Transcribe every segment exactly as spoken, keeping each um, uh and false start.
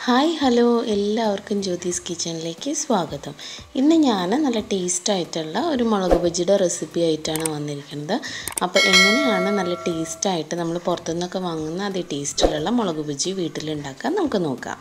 Hi hello എല്ലാവർക്കും ജ്യോതിസ് കിച്ചണിലേക്ക് സ്വാഗതം. ഇന്ന് ഞാൻ നല്ല ടേസ്റ്റ് ആയിട്ടുള്ള ഒരു മുളക് ബജിയുടെ റെസിപ്പി ആയിട്ടാണ് വന്നിരിക്കുന്നത്. അപ്പോൾ എങ്ങനെയാണ് നല്ല ടേസ്റ്റായിട്ട് നമ്മൾ പുറത്തുനിന്നൊക്കെ വാങ്ങുന്ന അതേ ടേസ്റ്റിലുള്ള മുളക് ബജി വീട്ടിലുണ്ടാക്കാൻ നമുക്ക് നോക്കാം.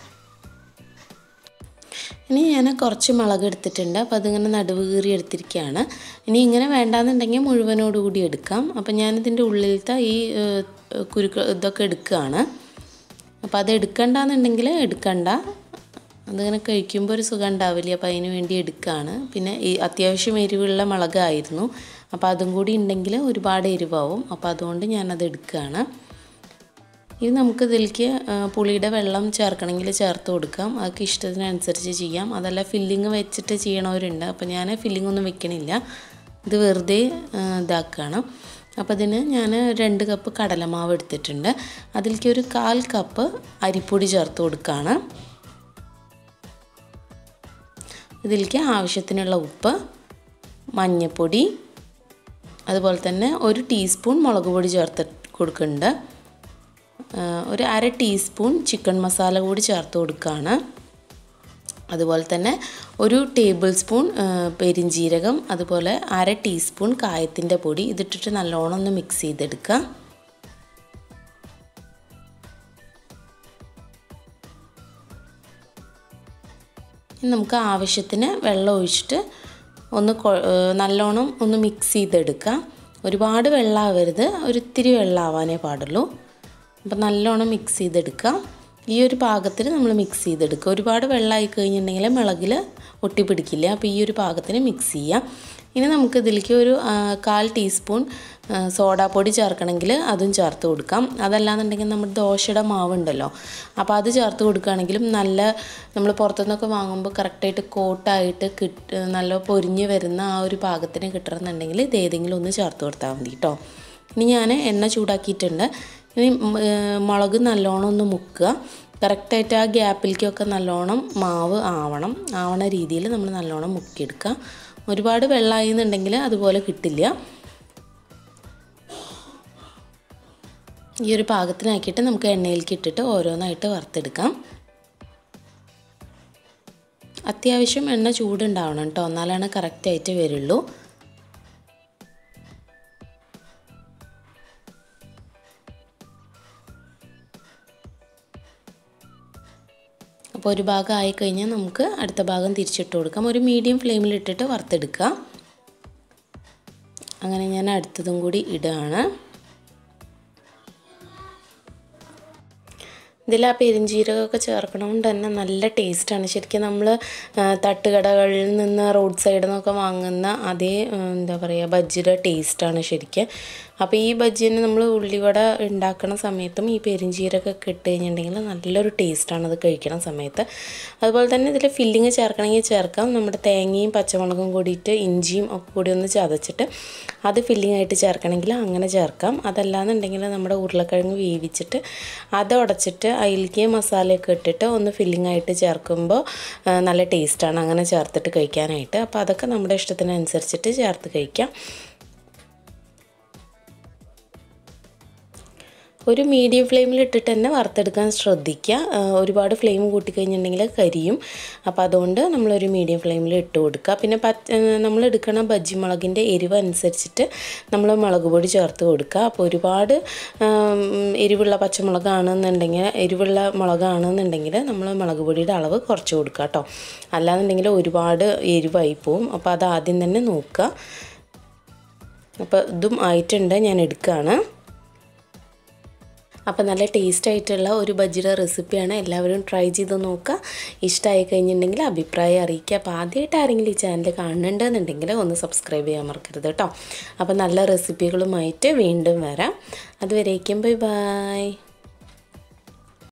ഇനി ഞാൻ കുറച്ച് മുളക് എടുത്തിട്ടുണ്ട്. അപ്പോൾ അതിങ്ങനെ നടുവ് കീറി എടുത്തിരിക്കുകയാണ്. ഇനി ഇങ്ങനെ വേണ്ടാന്നുണ്ടെങ്കിൽ മുഴുവനോടുകൂടി എടുക്കാം. അപ്പോൾ ഞാനിതിൻ്റെ ഉള്ളിലത്തെ ഈ കുരുക്കൾ ഇതൊക്കെ എടുക്കുകയാണ്. അപ്പോൾ അത് എടുക്കണ്ടെന്നുണ്ടെങ്കിൽ എടുക്കണ്ട, അതിങ്ങനെ കഴിക്കുമ്പോൾ ഒരു സുഖം ഉണ്ടാവില്ല. അപ്പോൾ അതിന് വേണ്ടി എടുക്കുകയാണ്. പിന്നെ ഈ അത്യാവശ്യം എരിവുള്ള മുളകായിരുന്നു, അപ്പോൾ അതും കൂടി ഉണ്ടെങ്കിൽ ഒരുപാട് എരിവാവും. അപ്പോൾ അതുകൊണ്ട് ഞാനത് എടുക്കുകയാണ്. ഇത് നമുക്ക് ഇതിലേക്ക് പുളിയുടെ വെള്ളം ചേർക്കണമെങ്കിൽ ചേർത്ത് കൊടുക്കാം. അതൊക്കെ ഇഷ്ടത്തിനനുസരിച്ച് ചെയ്യാം. അതല്ല ഫില്ലിങ് വെച്ചിട്ട് ചെയ്യണവരുണ്ട്. അപ്പോൾ ഞാൻ ഫില്ലിംഗ് ഒന്നും വെക്കണില്ല, ഇത് വെറുതെ ഇതാക്കുകയാണ്. അപ്പോൾ ഇതിന് ഞാൻ രണ്ട് കപ്പ് കടലമാവ് എടുത്തിട്ടുണ്ട്. അതിലേക്ക് ഒരു കാൽ കപ്പ് അരിപ്പൊടി ചേർത്ത് കൊടുക്കുകയാണ്. ഇതിലേക്ക് ആവശ്യത്തിനുള്ള ഉപ്പ്, മഞ്ഞൾപ്പൊടി, അതുപോലെ തന്നെ ഒരു ടീസ്പൂൺ മുളക് പൊടി ചേർത്ത് കൊടുക്കുന്നുണ്ട്. ഒരു അര ടീസ്പൂൺ ചിക്കൻ മസാല കൂടി ചേർത്ത് കൊടുക്കുകയാണ്. അതുപോലെ തന്നെ ഒരു ടേബിൾ സ്പൂൺ പെരിഞ്ജീരകം, അതുപോലെ അര ടീസ്പൂൺ കായത്തിൻ്റെ പൊടി ഇതിട്ടിട്ട് നല്ലോണം ഒന്ന് മിക്സ് ചെയ്തെടുക്കുക. നമുക്ക് ആവശ്യത്തിന് വെള്ളം ഒഴിച്ചിട്ട് ഒന്ന് നല്ലോണം ഒന്ന് മിക്സ് ചെയ്തെടുക്കുക. ഒരുപാട് വെള്ളമാവരുത്, ഒരിത്തിരി വെള്ളമാവാനേ പാടുള്ളൂ. അപ്പോൾ നല്ലോണം മിക്സ് ചെയ്തെടുക്കുക. ഈ ഒരു പാകത്തിന് നമ്മൾ മിക്സ് ചെയ്തെടുക്കുക. ഒരുപാട് വെള്ളമായി കഴിഞ്ഞിട്ടുണ്ടെങ്കിൽ മുളകിൽ ഒട്ടിപ്പിടിക്കില്ല. അപ്പോൾ ഈ ഒരു പാകത്തിന് മിക്സ് ചെയ്യാം. ഇനി നമുക്ക് ഇതിലേക്ക് ഒരു കാൽ ടീസ്പൂൺ സോഡാപ്പൊടി ചേർക്കണമെങ്കിൽ അതും ചേർത്ത് കൊടുക്കാം. അതല്ലാന്നുണ്ടെങ്കിൽ നമ്മുടെ ദോശയുടെ മാവുണ്ടല്ലോ, അപ്പോൾ അത് ചേർത്ത് കൊടുക്കുകയാണെങ്കിലും നല്ല നമ്മൾ പുറത്തുനിന്നൊക്കെ വാങ്ങുമ്പോൾ കറക്റ്റായിട്ട് കോട്ടായിട്ട് കിട്ട് നല്ല പൊരിഞ്ഞ് വരുന്ന ആ ഒരു പാകത്തിന് കിട്ടണമെന്നുണ്ടെങ്കിൽ ഇത് ഏതെങ്കിലും ഒന്ന് ചേർത്ത് കൊടുത്താൽ മതി കേട്ടോ. ഇനി ഞാൻ എണ്ണ ചൂടാക്കിയിട്ടുണ്ട്. ഇനി മുളക് നല്ലോണം ഒന്ന് മുക്കുക. കറക്റ്റായിട്ട് ആ ഗ്യാപ്പിലേക്കൊക്കെ നല്ലോണം മാവ് ആവണം ആവണ രീതിയിൽ നമ്മൾ നല്ലോണം മുക്കിയെടുക്കുക. ഒരുപാട് വെള്ളമായി എന്നുണ്ടെങ്കിൽ അതുപോലെ കിട്ടില്ല. ഈ ഒരു പാകത്തിനാക്കിയിട്ട് നമുക്ക് എണ്ണയിലേക്ക് ഇട്ടിട്ട് ഓരോന്നായിട്ട് വറുത്തെടുക്കാം. അത്യാവശ്യം എണ്ണ ചൂടുണ്ടാവണം കേട്ടോ, എന്നാലാണ് കറക്റ്റായിട്ട് വരുള്ളൂ. അപ്പോൾ ഒരു ഭാഗം ആയിക്കഴിഞ്ഞാൽ നമുക്ക് അടുത്ത ഭാഗം തിരിച്ചിട്ട് കൊടുക്കാം. ഒരു മീഡിയം ഫ്ലെയിമിലിട്ടിട്ട് വറുത്തെടുക്കുക. അങ്ങനെ ഞാൻ അടുത്തതും കൂടി ഇടുകയാണ്. ഇതിൽ ആ പെരിഞ്ജീരകമൊക്കെ ചേർക്കണതുകൊണ്ട് തന്നെ നല്ല ടേസ്റ്റാണ്. ശരിക്കും നമ്മൾ തട്ടുകടകളിൽ നിന്ന് റോഡ് സൈഡിൽ നിന്നൊക്കെ വാങ്ങുന്ന അതേ എന്താ പറയുക ബജ്ജിയുടെ ടേസ്റ്റാണ് ശരിക്കും. അപ്പോൾ ഈ ബജ്ജിന് നമ്മൾ ഉള്ളിവട ഉണ്ടാക്കുന്ന സമയത്തും ഈ പെരിഞ്ജീരകമൊക്കെ ഇട്ട് കഴിഞ്ഞിട്ടുണ്ടെങ്കിൽ നല്ലൊരു ടേസ്റ്റാണ് അത് കഴിക്കുന്ന സമയത്ത്. അതുപോലെ തന്നെ ഇതിൽ ഫില്ലിങ് ചേർക്കണമെങ്കിൽ ചേർക്കാം. നമ്മുടെ തേങ്ങയും പച്ചമുളകും കൂടിയിട്ട് ഇഞ്ചിയും ഒക്കെ കൂടി ഒന്ന് ചതച്ചിട്ട് അത് ഫില്ലിംഗ് ആയിട്ട് ചേർക്കണമെങ്കിൽ അങ്ങനെ ചേർക്കാം. അതല്ലാന്നുണ്ടെങ്കിൽ നമ്മുടെ ഉരുളക്കിഴങ്ങ് വേവിച്ചിട്ട് അത് ഉടച്ചിട്ട് അതിലേക്ക് മസാലയൊക്കെ ഇട്ടിട്ട് ഒന്ന് ഫില്ലിംഗ് ആയിട്ട് ചേർക്കുമ്പോൾ നല്ല ടേസ്റ്റാണ് അങ്ങനെ ചേർത്തിട്ട് കഴിക്കാനായിട്ട്. അപ്പോൾ അതൊക്കെ നമ്മുടെ ഇഷ്ടത്തിനനുസരിച്ചിട്ട് ചേർത്ത് കഴിക്കാം. ഒരു മീഡിയം ഫ്ലെയിമിൽ ഇട്ടിട്ട് തന്നെ വറുത്തെടുക്കാൻ ശ്രദ്ധിക്കുക. ഒരുപാട് ഫ്ലെയിം കൂട്ടിക്കഴിഞ്ഞിട്ടുണ്ടെങ്കിൽ കരിയും. അപ്പോൾ അതുകൊണ്ട് നമ്മളൊരു മീഡിയം ഫ്ലെയിമിൽ ഇട്ട് കൊടുക്കുക. പിന്നെ പച്ച നമ്മൾ എടുക്കണ ബജ്ജി മുളകിൻ്റെ എരിവ് അനുസരിച്ചിട്ട് നമ്മൾ മുളക് പൊടി ചേർത്ത് കൊടുക്കുക. അപ്പോൾ ഒരുപാട് എരിവുള്ള പച്ചമുളകാണെന്നുണ്ടെങ്കിൽ എരിവുള്ള മുളകാണെന്നുണ്ടെങ്കിൽ നമ്മൾ മുളക് പൊടിയുടെ അളവ് കുറച്ച് കൊടുക്കുക കേട്ടോ. അല്ലാന്നുണ്ടെങ്കിൽ ഒരുപാട് എരിവായി പോവും. അപ്പോൾ അത് ആദ്യം തന്നെ നോക്കുക. അപ്പോൾ ഇതും ആയിട്ടുണ്ട്, ഞാൻ എടുക്കുകയാണ്. അപ്പോൾ നല്ല ടേസ്റ്റ് ആയിട്ടുള്ള ഒരു ബജ്ജിയുടെ റെസിപ്പിയാണ്. എല്ലാവരും ട്രൈ ചെയ്ത് നോക്കുക. ഇഷ്ടമായി കഴിഞ്ഞിട്ടുണ്ടെങ്കിൽ അഭിപ്രായം അറിയിക്കുക. അപ്പോൾ ആദ്യമായിട്ട് ആരെങ്കിലും ഈ ചാനൽ കാണുന്നുണ്ടെന്നുണ്ടെങ്കിൽ ഒന്ന് സബ്സ്ക്രൈബ് ചെയ്യാൻ മറക്കരുത് കേട്ടോ. അപ്പോൾ നല്ല റെസിപ്പികളുമായിട്ട് വീണ്ടും വരാം. അതുവരേക്കും ബൈ ബൈ.